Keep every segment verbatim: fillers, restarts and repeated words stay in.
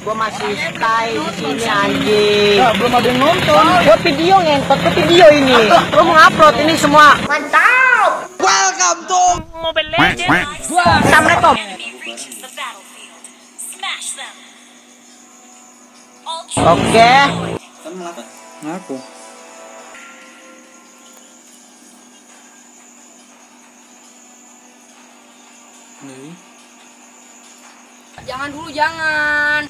Gua masih stay di sini anjing. Nah, belum ada yang nonton. Gua video ngentot ke video ini. Gua mau upload ini semua. Mantap. Welcome to Mobile Legends. Assalamualaikum. Oke. Aku. Nih. Jangan dulu, jangan.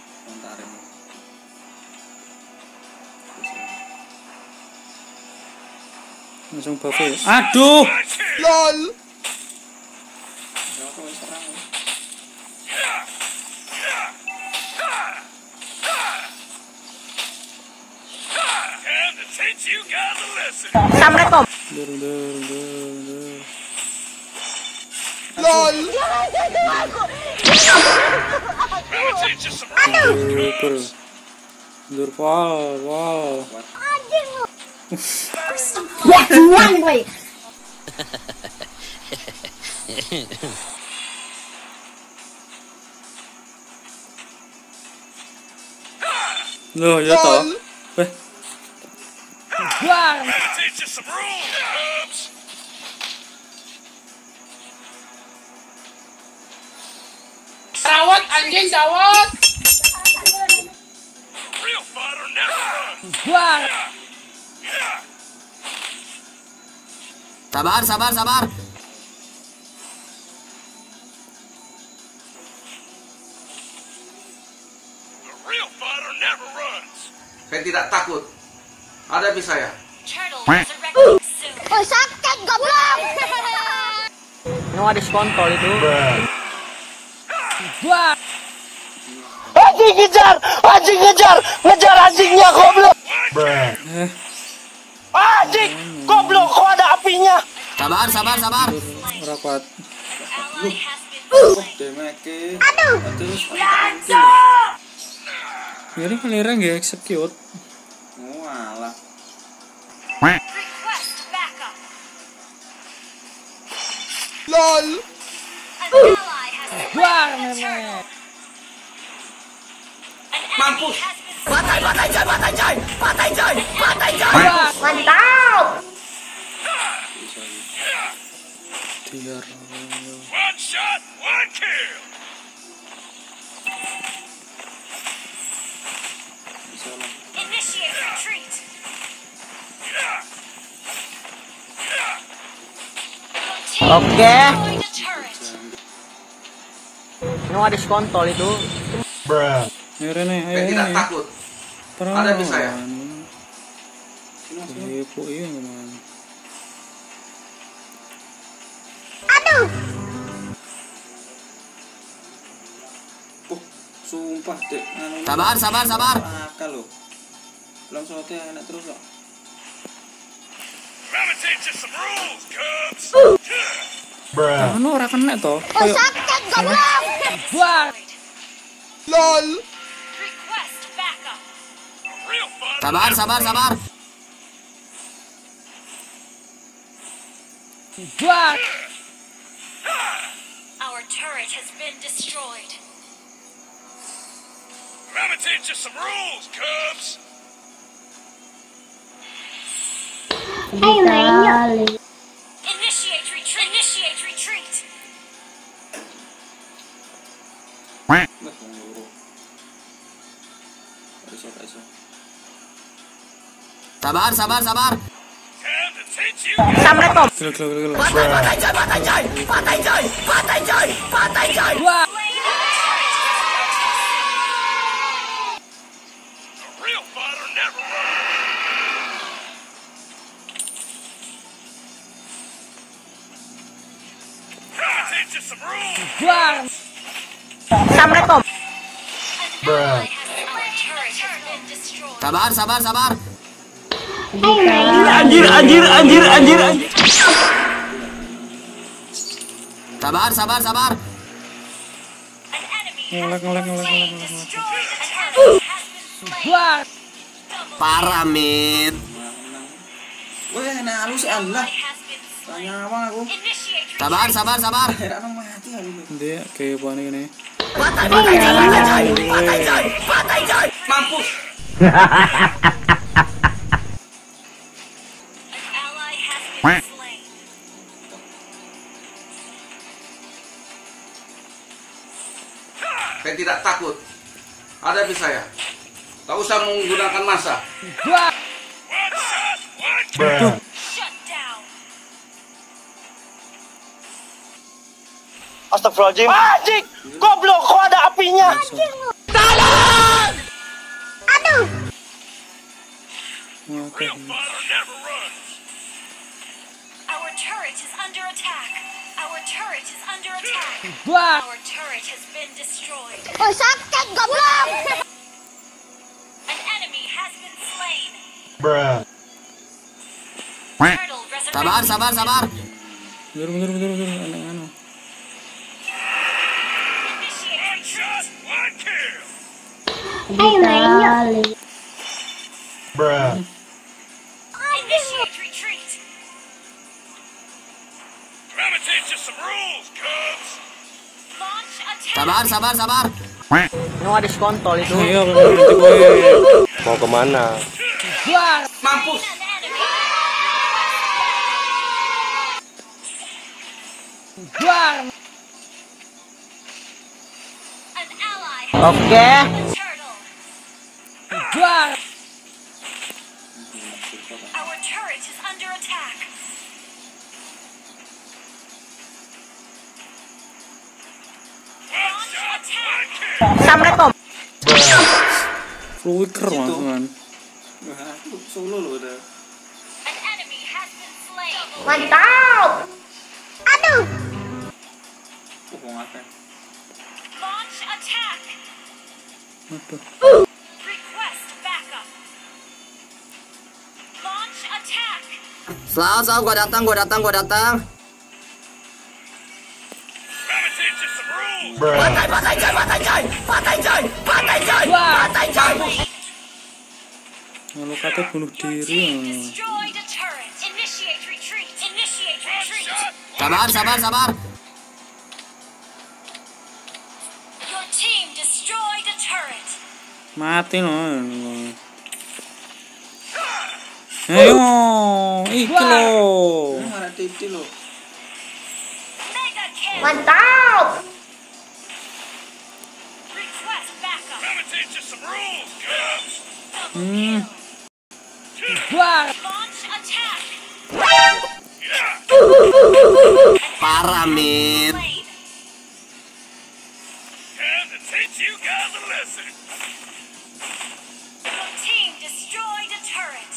Langsung buffet. Aduh. Lol. Assalamualaikum. Dur, dur, dur, dur. Lol. Dur, dur, wall, wall. Ya cuan boy. Loh, ya toh. Eh. Wah. Dawat anjing, dawat. Wah. Sabar, sabar, sabar. Saya tidak takut. Hadapi saya. Oh sakit goblok. Ini ada kontol itu. Wah. Anjing ngejar, anjing ngejar, ngejar anjingnya goblok. Eh. Anjing, goblok kok ada apinya. Sabar, sabar, sabar. Rapat. Aduh. Jadi kalian nggak execute. Walah. Lol. Wah, nenek. Mampus. Batai, batai coy, batai coy, batai coy, batai coy. Mantap. Tiar. One shot, one kill. Initiate retreat. Oke. Destroy the turret. Ini ada kontol itu. Ayo Rene, ayo Saya tidak Rene. takut. Perawan. Hadapi saya. Ibu iya kemana? Aduh. Oh, sumpah dek. Anu, Sabar, sabar, sabar. akal lo. Langsung aja enak terus kok. Anu ora kena toh. Oh sakit goblok. Wah. Lol. Request backup. Sabar, sabar, sabar. Wah. Our turret has been destroyed. I'm gonna teach you some rules, Cubs. Initiate retreat. Initiate retreat. Sabar, sabar, sabar. Time to teach you. Assalamualaikum. Gila, gila, gila, gila. Batai, batai coy, batai coy, batai coy, batai coy, batai coy. Wah. A real fighter never runs. I'm gonna teach you some rules. Wah. Assalamualaikum. Our turret has been destroyed. Sabar, sabar, sabar. Anjir, anjir, anjir, anjir, anjir. Sabar, sabar, sabar. An enemy Ngelek, ngelek, ngelek, ngelek, ngelek, ngelek. destroyed. An enemy has been slain. Wah. Parah, Mit. Weh, enak halus Allah. Ally has been slain. Tanya apa aku? Initiate retreat. Sabar, sabar, sabar. Heran mati halus. Dia kayak apa nih ini? Mampus. An ally has been slain. Saya tidak takut. Hadapi saya. Tak usah menggunakan massa. Shut down. Astagfirullahaladzim. Anjing, goblok, kok ada apinya? Oke. Our turret is under attack. Our turret is under attack. Our turret has been destroyed. Oh, sakit, goblok! An enemy has been slain. Bruh. Turtle resurrected. Sabar, sabar, sabar. Bentar, bentar, bentar, bentar. Anak anu. Initiate retreat. Bruh. Initiate retreat. Launch attack. Sabar, sabar, sabar. Ini ada skontol itu. Iya, nanti gue. Mau kemana? Mampus. An enemy. An ally has Oke. slain the turtle. Our turret is under attack. Launch attack. Assalamualaikum. Flicker kan. Wah, aku solo loh udah. An enemy has been slain. Mantap! Aduh! Oh, mau ngapain? Launch attack. Aduh. Request backup. Launch attack. Selalu, selalu. Gua datang, gua datang, gua datang. Lalu kata bunuh Your diri. team destroyed a turret. Initiate retreat. Initiate retreat. Sabar, sabar, sabar. Your team destroyed a turret. Mati loh. Ayo, iki loh. Ada titik loh. Mega kill. Mantap! Request backup. Hmm. Launch attack. Parah, Min. Slain. Your team destroyed a turret.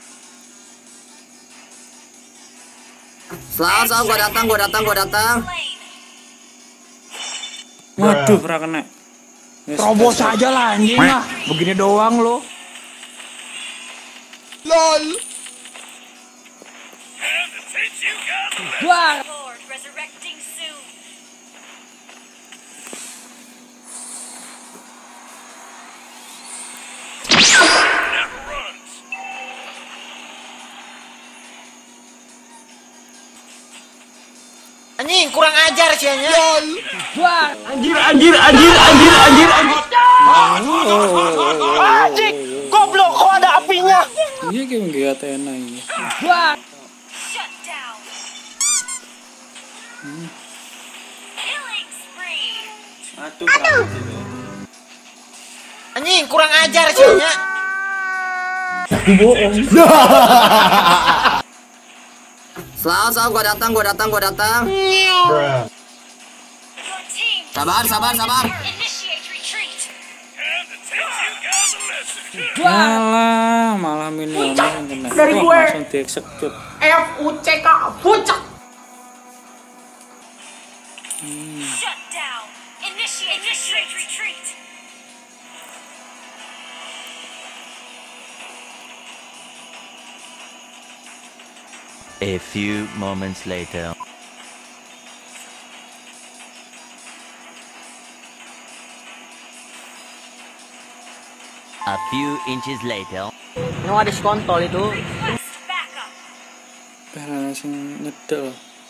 Selalu, selalu. Gua datang, gua datang, gua datang. Slain. Waduh, ora kena. Yes, Terobos yes. aja lah anjing lah. Begini doang lo. LOL. Lord resurrecting soon. Anjing, kurang ajar sih nya. Anjir, anjir, anjir, anjir, anjir, anjir. Anjing, goblok, kok ada apinya? Iya kayak nggak Athena ini. Shut down. Killing spree. Aduh. Aduh. Anjing, kurang ajar sih nya. Selalu, selalu. Gua datang, gua datang, gua datang. Your team Sabar, sabar, sabar. initiate retreat. Alah, malah minion yang kena. Dari Wah, gue. langsung dieksekut. F U C K, pucak! Shut down. Initiate, initiate retreat. A few moments later. A few inches later. Ini ada skontol itu. Request backup. Kabeh sing nyedel.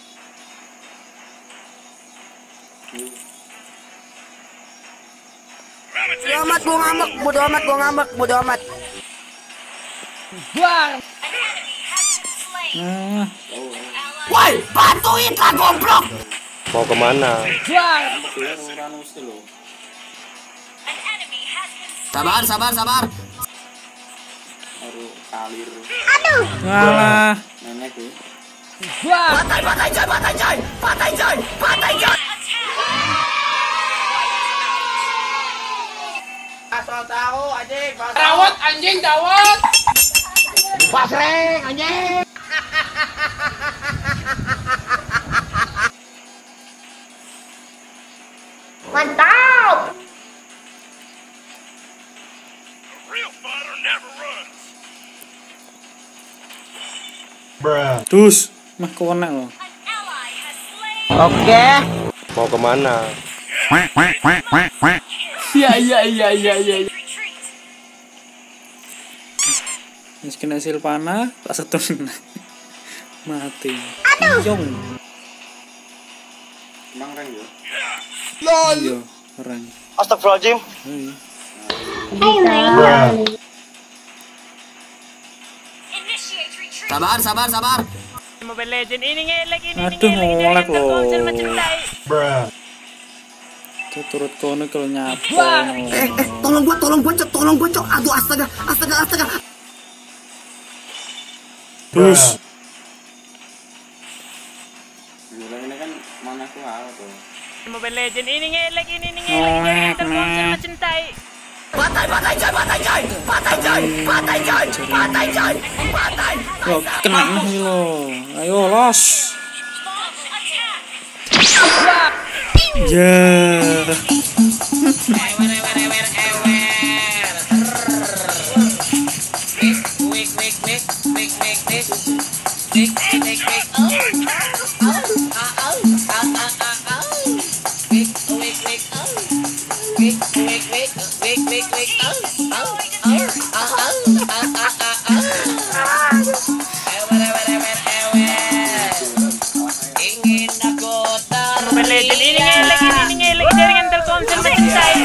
Bodo amat gua ngambek, bodo amat gua ngambek, bodo amat. Buang. Nah, Woi, bantuin lah goblok. Mau kemana? Buang. Sabar, sabar, sabar. ngalah. Buang. Patai, patai coy, patai coy, patai coy, patai coy. Asal tahu anjing. Dawat anjing dawat. Pasreng anjing. Mantap. Dus, mah konek loh. Oke. Mau kemana? Iya iya iya iya iya. Wis kena silpana, tak setun. Mati. Yong. Emang reng yo? Iya, orang. Astagfirullahaladzim. Hei. Sabar, sabar, sabar. Mobile Legend ini ngelek ini Aduh, ngolek loh. Telkomsel mencintai. Itu turut kono kalau nyapo. Eh, eh, tolong gua, tolong gua, cok, tolong gua, cok. Aduh, astaga, astaga, astaga. Dus. Ini kan mana aku tuh. Mobile Legend ini ngelek ini ngelek Telkomsel mencintai. Patai, patai coy, patai coy, patai coy, patai coy, patai coy, patai. Loh, kena nih lo. Ayo los. Ya. Mobile Legend ini ngelek ini ngelek jaringan Telkomsel mencintai.